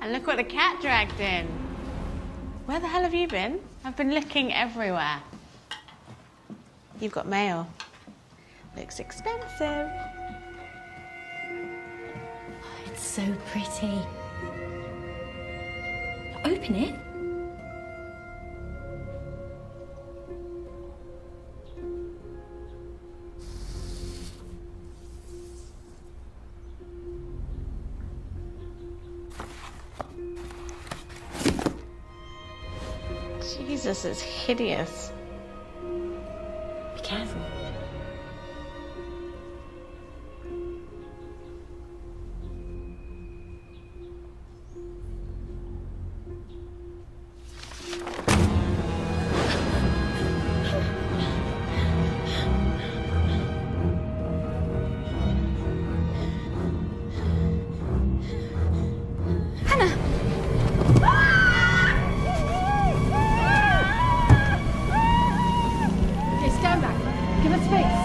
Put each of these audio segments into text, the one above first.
And look what the cat dragged in. Where the hell have you been? I've been looking everywhere. You've got mail. Looks expensive. Oh, it's so pretty. Open it. Jesus, it's hideous. Be careful. Give us space.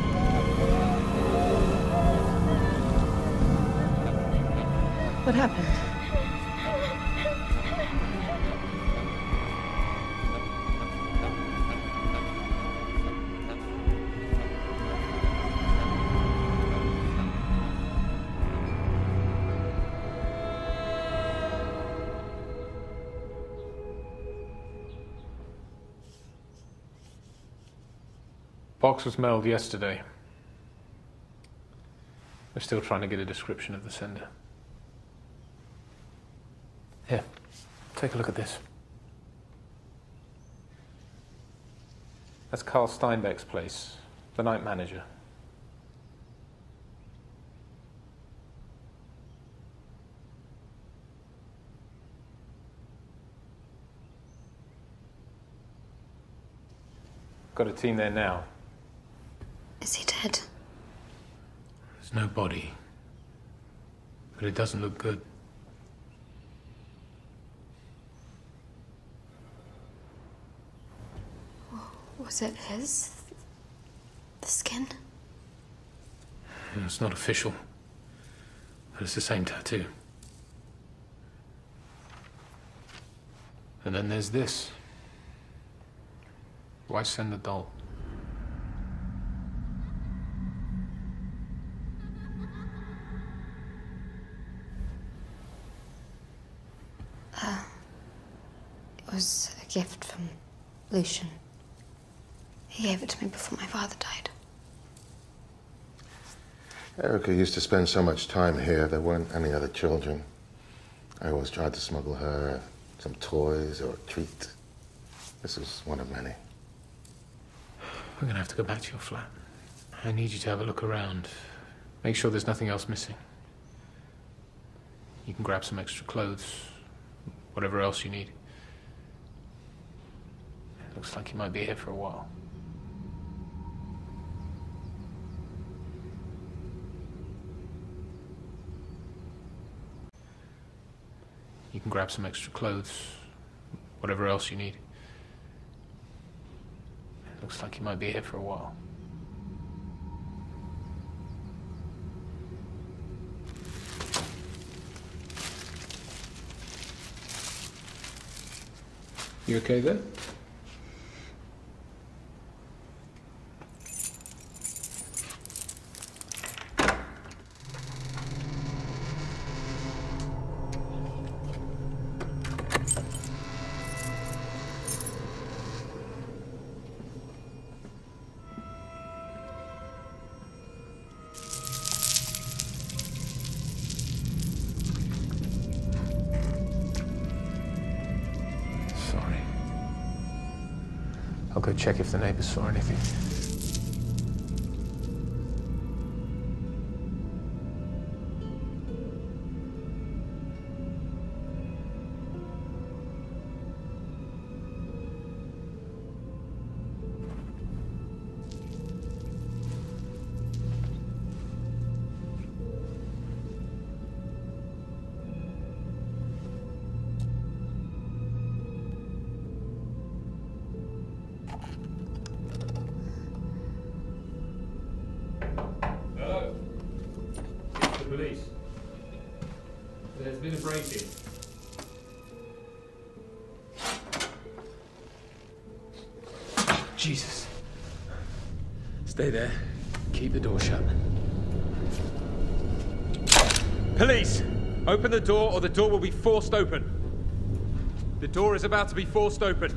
What happened? Box was mailed yesterday. We're still trying to get a description of the sender. Here, take a look at this. That's Carl Steinbeck's place, the night manager. Got a team there now. Is he dead? There's no body, but it doesn't look good. Was it his? The skin? It's not official, but it's the same tattoo. And then there's this. Why send the doll? It was a gift from Lucian. He gave it to me before my father died. Erica used to spend so much time here, there weren't any other children. I always tried to smuggle her some toys or a treat. This is one of many. We're gonna have to go back to your flat. I need you to have a look around. Make sure there's nothing else missing. You can grab some extra clothes, whatever else you need. It looks like you might be here for a while. You can grab some extra clothes, whatever else you need. It looks like you might be here for a while. You okay there? I'll go check if the neighbors saw anything. Police. There's been a break-in. Jesus. Stay there. Keep the door shut. Police! Open the door or the door will be forced open. The door is about to be forced open.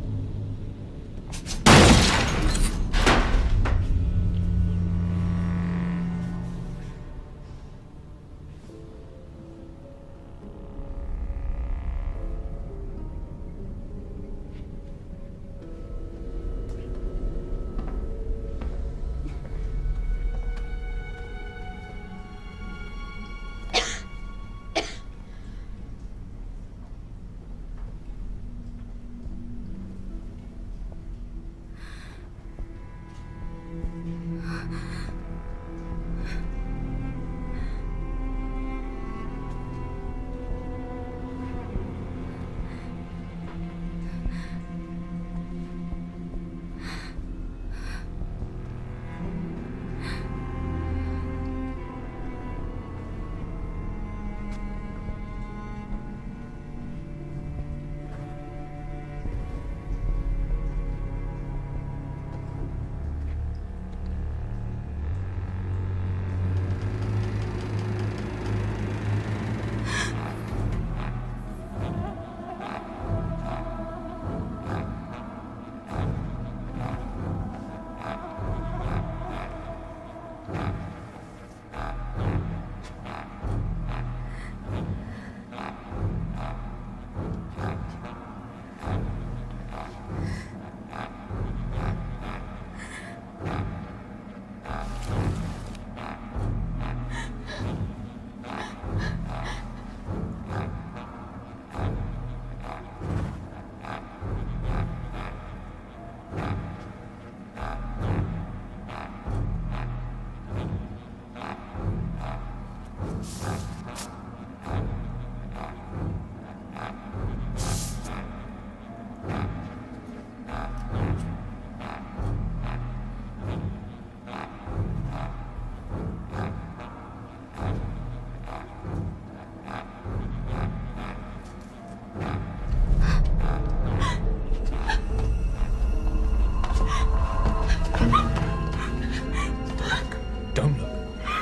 Don't look.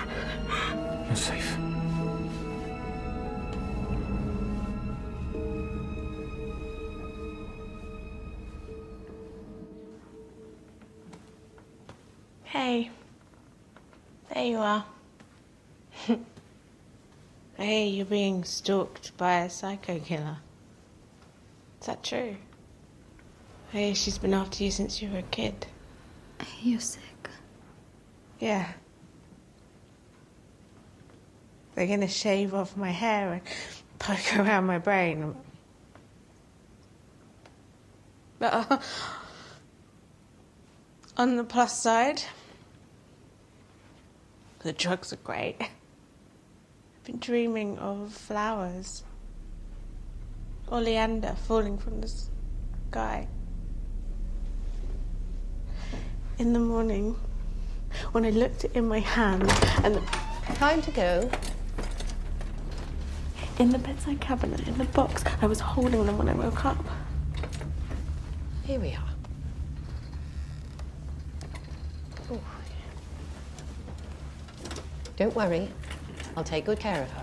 You're safe. Hey. There you are. I hear you're being stalked by a psycho killer. Is that true? I hear she's been after you since you were a kid. You're sick. Yeah. They're gonna shave off my hair and poke around my brain. But on the plus side, the drugs are great. I've been dreaming of flowers. Oleander falling from the sky. In the morning, when I looked in my hand and the... Time to go. In the bedside cabinet, in the box, I was holding them when I woke up. Here we are. Ooh. Don't worry. I'll take good care of her.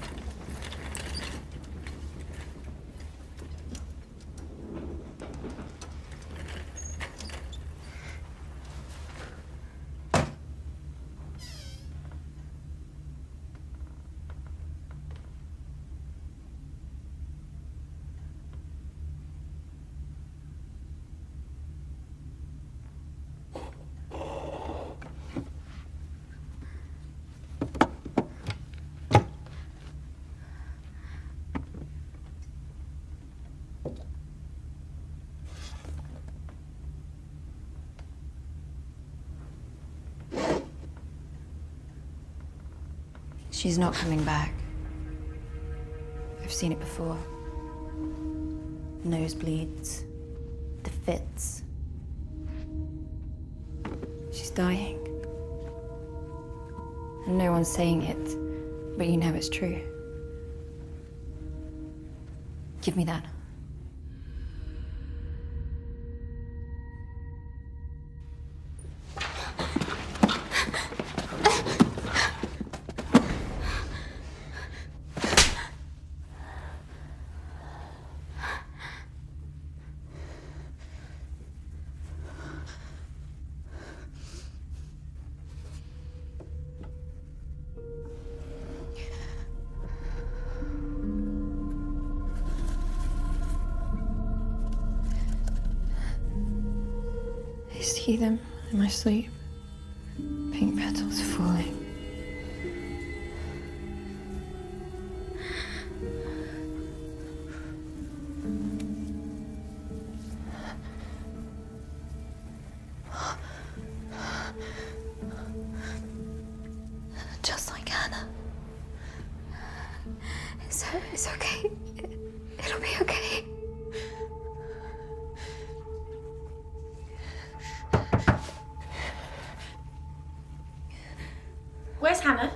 She's not coming back. I've seen it before. Nosebleeds, the fits. She's dying. And no one's saying it, but you know it's true. Give me that. see them in my sleep. Pink petals falling. Just like Hannah. It's okay. It'll be okay. Where's Hannah?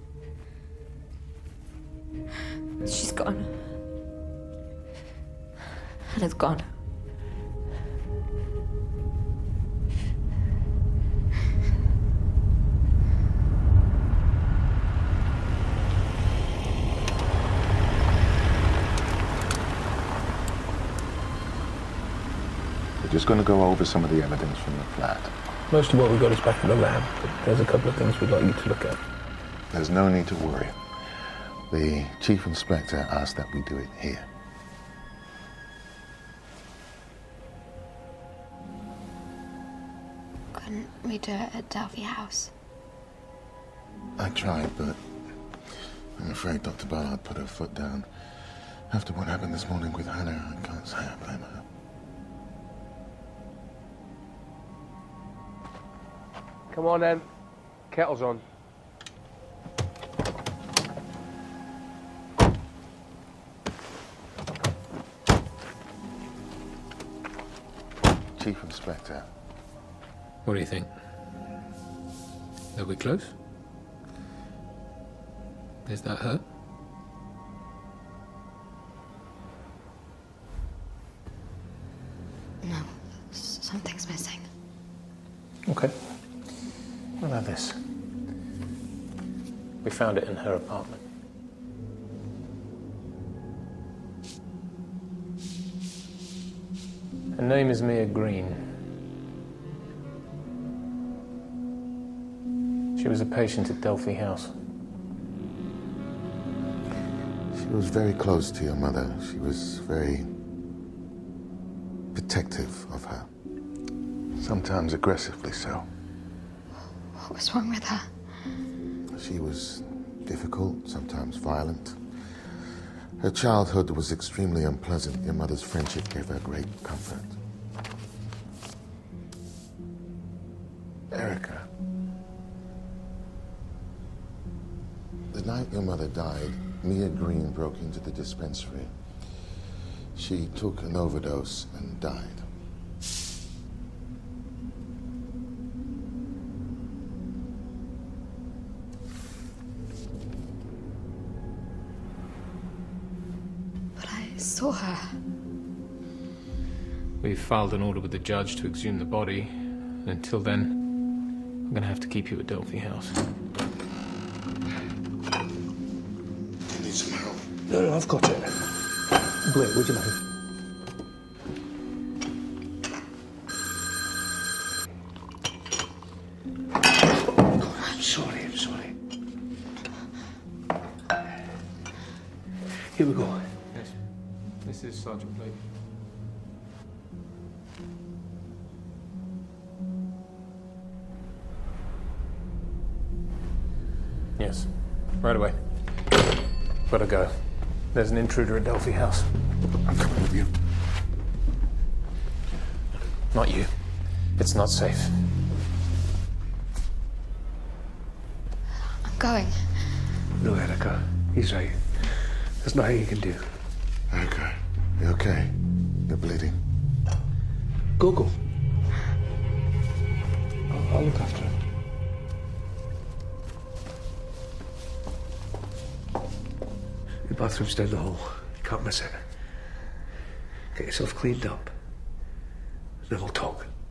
She's gone. Hannah's gone. We're just going to go over some of the evidence from the flat. Most of what we've got is back in the lab, but there's a couple of things we'd like you to look at. There's no need to worry. The chief inspector asked that we do it here. Couldn't we do it at Delphi House? I tried, but I'm afraid Dr. Ballard put her foot down. After what happened this morning with Hannah, I can't say I blame her. Come on then. Kettle's on. Chief Inspector. What do you think? Are we close? Is that her? No, something's missing. Okay. What about this? We found it in her apartment. Her name is Mia Green. She was a patient at Delphi House. She was very close to your mother. She was very protective of her. Sometimes aggressively so. What was wrong with her? She was difficult, sometimes violent. Her childhood was extremely unpleasant. Your mother's friendship gave her great comfort. Erica. The night your mother died, Mia Green broke into the dispensary. She took an overdose and died. But I saw her. We've filed an order with the judge to exhume the body. And until then, I'm going to have to keep you at Delphi House. You need some help. No, I've got it. Wait, would you mind? I'm sorry. Here we go. Yes. This is Sergeant Blake. Yes. Right away. Gotta go. There's an intruder at Delphi House. I'm coming with you. Not you. It's not safe. I'm going. No, Erica. He's right. There's nothing you can do. Erica, you okay? You're bleeding. Go. I'll look after her. The bathroom's down the hall. You can't miss it. Get yourself cleaned up. Then we'll talk.